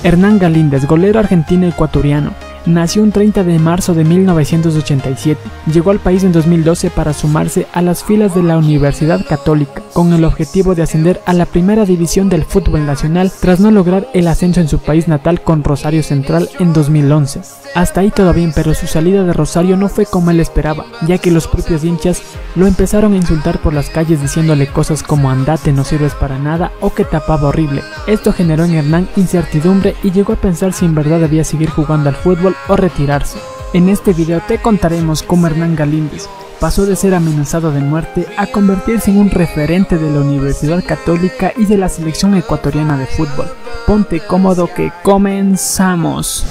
Hernán Galíndez, golero argentino-ecuatoriano, nació un 30 de marzo de 1987. Llegó al país en 2012 para sumarse a las filas de la Universidad Católica, con el objetivo de ascender a la primera división del fútbol nacional tras no lograr el ascenso en su país natal con Rosario Central en 2011. Hasta ahí todo bien, pero su salida de Rosario no fue como él esperaba, ya que los propios hinchas lo empezaron a insultar por las calles diciéndole cosas como andate, no sirves para nada o que tapaba horrible. Esto generó en Hernán incertidumbre y llegó a pensar si en verdad debía seguir jugando al fútbol o retirarse. En este video te contaremos cómo Hernán Galíndez pasó de ser amenazado de muerte a convertirse en un referente de la Universidad Católica y de la selección ecuatoriana de fútbol. Ponte cómodo que comenzamos.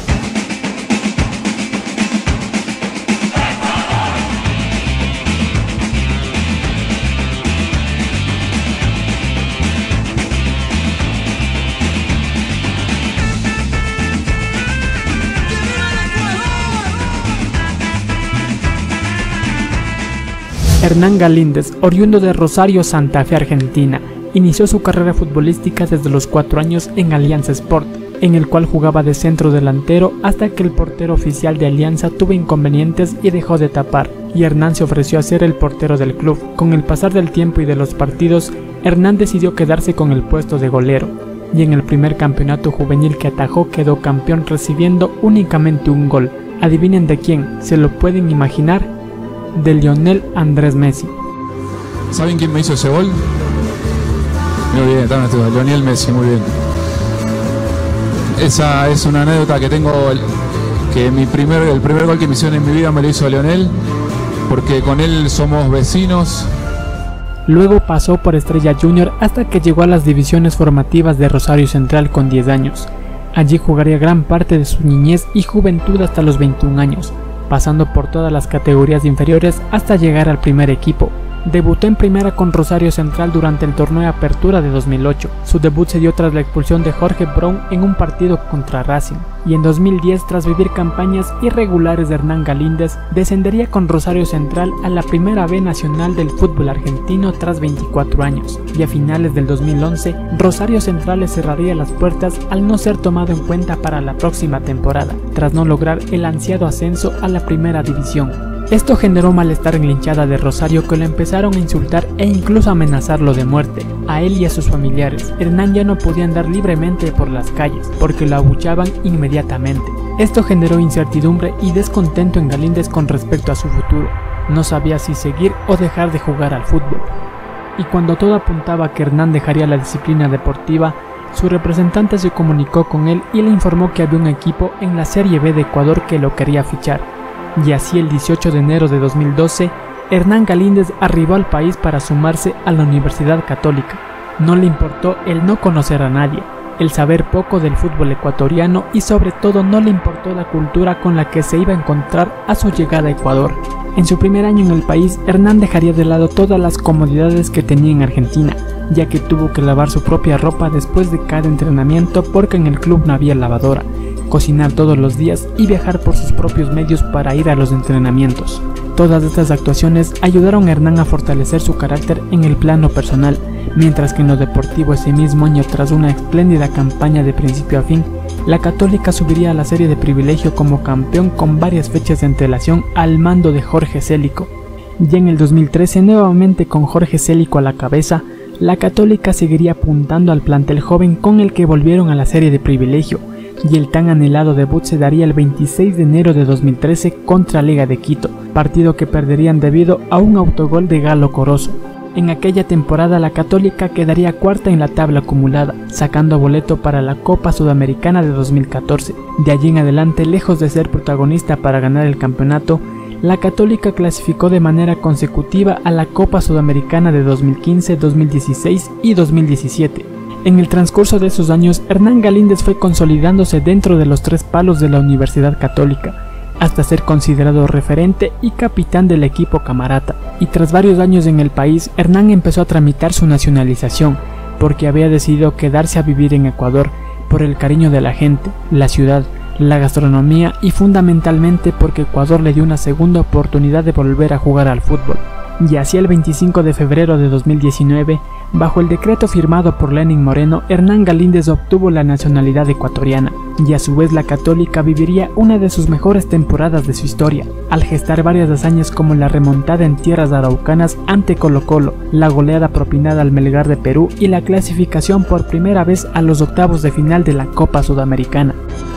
Hernán Galíndez, oriundo de Rosario, Santa Fe, Argentina, inició su carrera futbolística desde los 4 años en Alianza Sport, en el cual jugaba de centro delantero hasta que el portero oficial de Alianza tuvo inconvenientes y dejó de tapar, y Hernán se ofreció a ser el portero del club. Con el pasar del tiempo y de los partidos, Hernán decidió quedarse con el puesto de golero, y en el primer campeonato juvenil que atajó quedó campeón recibiendo únicamente un gol. ¿Adivinen de quién? ¿Se lo pueden imaginar? De Lionel Andrés Messi. ¿Saben quién me hizo ese gol? Muy bien, está nuestro Lionel Messi, muy bien. Esa es una anécdota que tengo, que el primer gol que me hicieron en mi vida me lo hizo Lionel, porque con él somos vecinos. Luego pasó por Estrella Junior hasta que llegó a las divisiones formativas de Rosario Central con 10 años. Allí jugaría gran parte de su niñez y juventud hasta los 21 años. Pasando por todas las categorías inferiores hasta llegar al primer equipo. Debutó en primera con Rosario Central durante el torneo de apertura de 2008. Su debut se dio tras la expulsión de Jorge Brown en un partido contra Racing. Y en 2010, tras vivir campañas irregulares de Hernán Galíndez, descendería con Rosario Central a la Primera B Nacional del fútbol argentino tras 24 años. Y a finales del 2011, Rosario Central le cerraría las puertas al no ser tomado en cuenta para la próxima temporada, tras no lograr el ansiado ascenso a la Primera División. Esto generó malestar en la hinchada de Rosario, que lo empezaron a insultar e incluso amenazarlo de muerte, a él y a sus familiares. Hernán ya no podía andar libremente por las calles, porque lo abucheaban inmediatamente. Esto generó incertidumbre y descontento en Galíndez con respecto a su futuro. No sabía si seguir o dejar de jugar al fútbol. Y cuando todo apuntaba a que Hernán dejaría la disciplina deportiva, su representante se comunicó con él y le informó que había un equipo en la Serie B de Ecuador que lo quería fichar. Y así el 18 de enero de 2012, Hernán Galíndez arribó al país para sumarse a la Universidad Católica. No le importó el no conocer a nadie, el saber poco del fútbol ecuatoriano y sobre todo no le importó la cultura con la que se iba a encontrar a su llegada a Ecuador. En su primer año en el país, Hernán dejaría de lado todas las comodidades que tenía en Argentina, ya que tuvo que lavar su propia ropa después de cada entrenamiento porque en el club no había lavadora, cocinar todos los días y viajar por sus propios medios para ir a los entrenamientos. Todas estas actuaciones ayudaron a Hernán a fortalecer su carácter en el plano personal, mientras que en lo deportivo ese mismo año, tras una espléndida campaña de principio a fin, la Católica subiría a la Serie de Privilegio como campeón con varias fechas de antelación al mando de Jorge Célico. Ya en el 2013, nuevamente con Jorge Célico a la cabeza, la Católica seguiría apuntando al plantel joven con el que volvieron a la Serie de Privilegio, y el tan anhelado debut se daría el 26 de enero de 2013 contra Liga de Quito, partido que perderían debido a un autogol de Galo Corozo. En aquella temporada la Católica quedaría cuarta en la tabla acumulada, sacando boleto para la Copa Sudamericana de 2014. De allí en adelante, lejos de ser protagonista para ganar el campeonato, la Católica clasificó de manera consecutiva a la Copa Sudamericana de 2015, 2016 y 2017. En el transcurso de esos años, Hernán Galíndez fue consolidándose dentro de los 3 palos de la Universidad Católica, hasta ser considerado referente y capitán del equipo camarata. Y tras varios años en el país, Hernán empezó a tramitar su nacionalización, porque había decidido quedarse a vivir en Ecuador por el cariño de la gente, la ciudad, la gastronomía y fundamentalmente porque Ecuador le dio una segunda oportunidad de volver a jugar al fútbol. Y así el 25 de febrero de 2019, Bajo el decreto firmado por Lenín Moreno, Hernán Galíndez obtuvo la nacionalidad ecuatoriana, y a su vez la Católica viviría una de sus mejores temporadas de su historia, al gestar varias hazañas como la remontada en tierras araucanas ante Colo-Colo, la goleada propinada al Melgar de Perú y la clasificación por primera vez a los octavos de final de la Copa Sudamericana.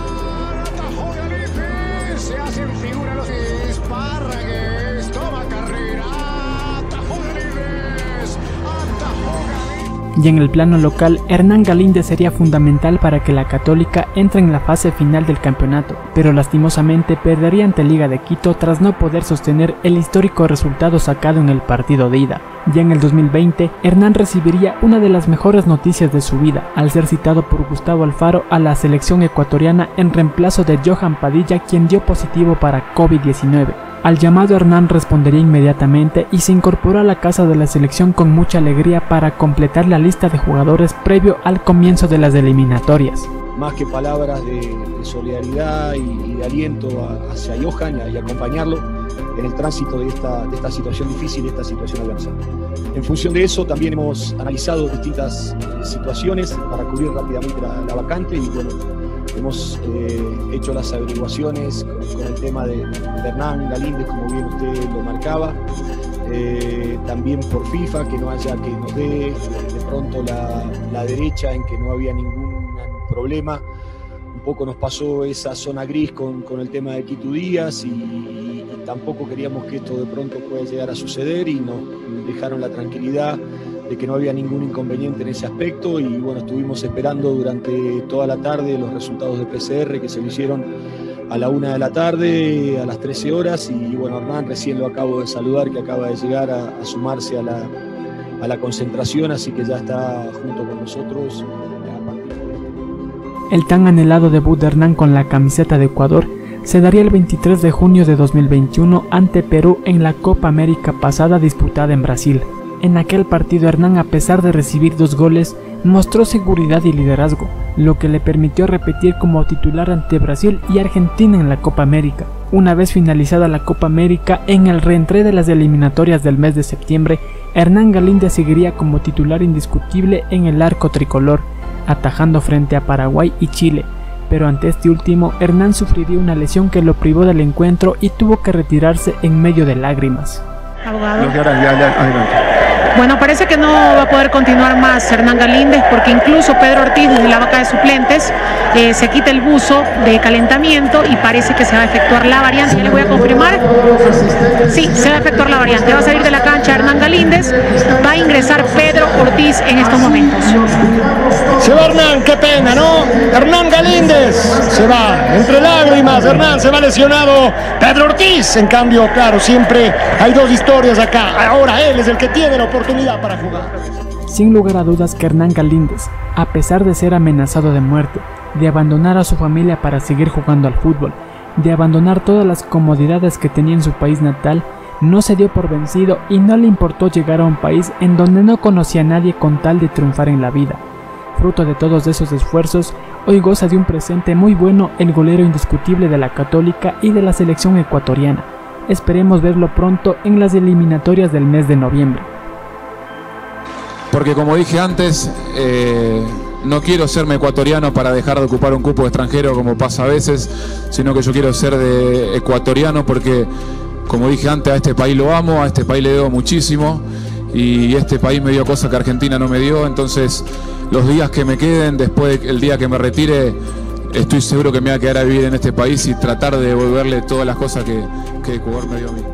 Y en el plano local, Hernán Galíndez sería fundamental para que la Católica entre en la fase final del campeonato, pero lastimosamente perdería ante Liga de Quito tras no poder sostener el histórico resultado sacado en el partido de ida. Ya en el 2020, Hernán recibiría una de las mejores noticias de su vida, al ser citado por Gustavo Alfaro a la selección ecuatoriana en reemplazo de Johan Padilla, quien dio positivo para COVID-19. Al llamado, Hernán respondería inmediatamente y se incorporó a la casa de la selección con mucha alegría para completar la lista de jugadores previo al comienzo de las eliminatorias. Más que palabras de solidaridad y de aliento hacia Johan y acompañarlo en el tránsito de esta situación difícil, de esta situación adversa. En función de eso también hemos analizado distintas situaciones para cubrir rápidamente la vacante y bueno, hemos hecho las averiguaciones con el tema de Hernán Galíndez, como bien usted lo marcaba, también por FIFA, que nos dé de pronto la derecha en que no había ningún problema. Un poco nos pasó esa zona gris con el tema de Quito Díaz y tampoco queríamos que esto de pronto pueda llegar a suceder y nos dejaron la tranquilidad de que no había ningún inconveniente en ese aspecto y bueno, estuvimos esperando durante toda la tarde los resultados de PCR que se lo hicieron a la 1 de la tarde, a las 13 horas y bueno, Hernán recién lo acabo de saludar, que acaba de llegar a sumarse a la concentración, así que ya está junto con nosotros. El tan anhelado debut de Hernán con la camiseta de Ecuador se daría el 23 de junio de 2021 ante Perú en la Copa América pasada disputada en Brasil. En aquel partido Hernán, a pesar de recibir 2 goles, mostró seguridad y liderazgo, lo que le permitió repetir como titular ante Brasil y Argentina en la Copa América. Una vez finalizada la Copa América, en el reentré de las eliminatorias del mes de septiembre, Hernán Galíndez seguiría como titular indiscutible en el arco tricolor, atajando frente a Paraguay y Chile, pero ante este último, Hernán sufriría una lesión que lo privó del encuentro y tuvo que retirarse en medio de lágrimas. Abogado. Bueno, parece que no va a poder continuar más Hernán Galíndez porque incluso Pedro Ortiz, desde la banca de suplentes, se quita el buzo de calentamiento y parece que se va a efectuar la variante. Ya le voy a confirmar. Sí, se va a efectuar la variante. Va a salir de la cancha Hernán Galíndez, va a ingresar Pedro Ortiz en estos momentos. Se va Hernán, qué pena, ¿no? Hernán Galíndez se va, entre lágrimas, Hernán se va lesionado. Pedro Ortiz, en cambio, claro, siempre hay 2 historias acá. Ahora él es el que tiene la oportunidad para jugar. Sin lugar a dudas que Hernán Galíndez, a pesar de ser amenazado de muerte, de abandonar a su familia para seguir jugando al fútbol, de abandonar todas las comodidades que tenía en su país natal, no se dio por vencido y no le importó llegar a un país en donde no conocía a nadie con tal de triunfar en la vida. Fruto de todos esos esfuerzos, hoy goza de un presente muy bueno el golero indiscutible de la Católica y de la selección ecuatoriana. Esperemos verlo pronto en las eliminatorias del mes de noviembre. Porque como dije antes, no quiero serme ecuatoriano para dejar de ocupar un cupo extranjero como pasa a veces, sino que yo quiero ser de ecuatoriano porque, como dije antes, a este país lo amo, a este país le debo muchísimo y este país me dio cosas que Argentina no me dio, entonces los días que me queden, después del día que me retire, estoy seguro que me voy a quedar a vivir en este país y tratar de devolverle todas las cosas que Ecuador me dio a mí.